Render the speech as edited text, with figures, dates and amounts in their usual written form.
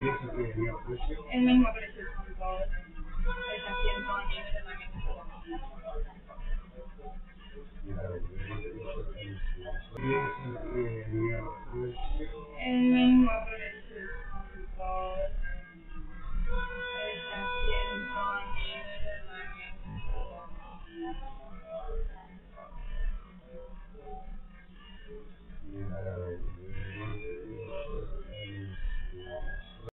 El mismo precio son todos. El asiento a nivel también.